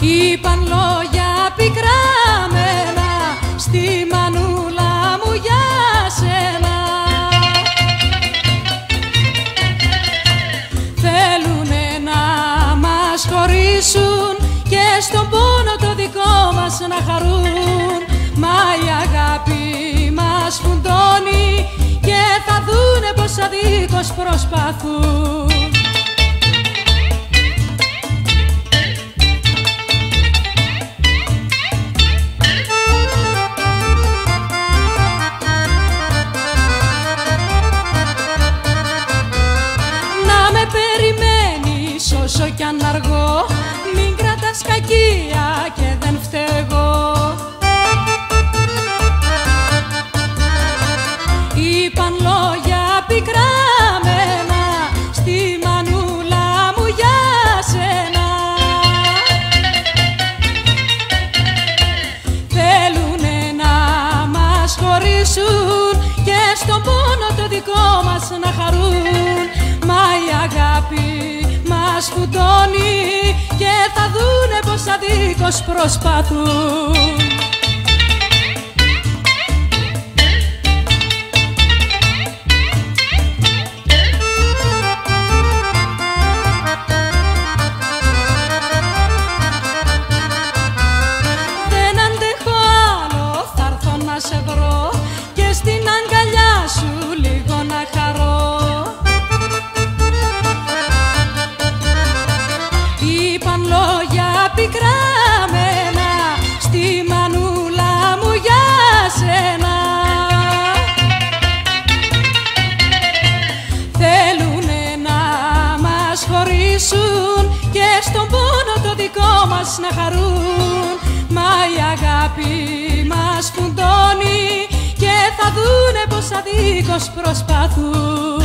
Είπαν λόγια πικραμένα στη μανούλα μου για σένα. Θέλουνε να μας χωρίσουν και στον πόνο το δικό μας να χαρούν. Μα η αγάπη μας φουντώνει και θα δούνε πως αδίκως προσπαθούν. Όσο κι αν αργώ, μην κρατάς κακία και δεν φταίγω. Είπαν λόγια πικραμένα στη μανούλα μου για σένα. Θέλουνε να μας χωρίσουν και στον πόνο το δικό μας να χαρούν. Μα η αγάπη μας φουντώνει και θα δούνε πως αδίκως προσπαθούν. Δεν αντέχω άλλο, θα έρθω να σε βρω και στην αγκαλιά σου λίγο να χαρώ. Είπαν λόγια πικραμένα στη μανούλα μου για σένα. Θέλουνε να μας χωρίσουν και στον πόνο το δικό μας να χαρούν. Μα η αγάπη μας φουντώνει και θα δούνε πως αδίκως προσπαθούν.